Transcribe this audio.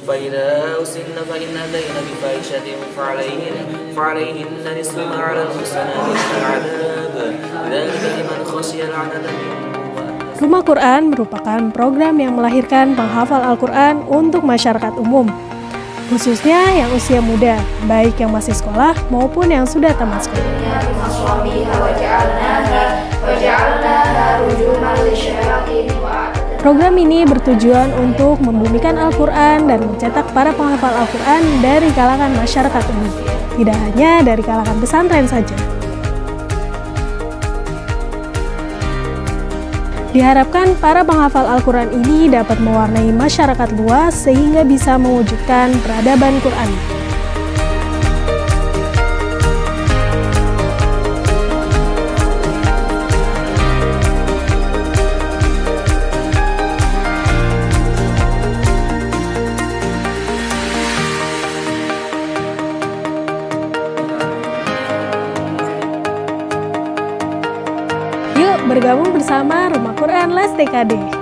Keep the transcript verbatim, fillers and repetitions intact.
فإذا أحسن فإن أتين بفاحشة فعليهن فعليهن نصف ما على المحصنات من العذاب ذلك لمن خشي العنة منكم. Rumah Quran merupakan program yang melahirkan penghafal Al-Quran untuk masyarakat umum, khususnya yang usia muda, baik yang masih sekolah maupun yang sudah tamat sekolah. Program ini bertujuan untuk membumikan Al-Quran dan mencetak para penghafal Al-Quran dari kalangan masyarakat umum, tidak hanya dari kalangan pesantren saja. Diharapkan para penghafal Al-Quran ini dapat mewarnai masyarakat luas sehingga bisa mewujudkan peradaban Quran. Yuk bergabung bersama Rumah Quran Les T K D.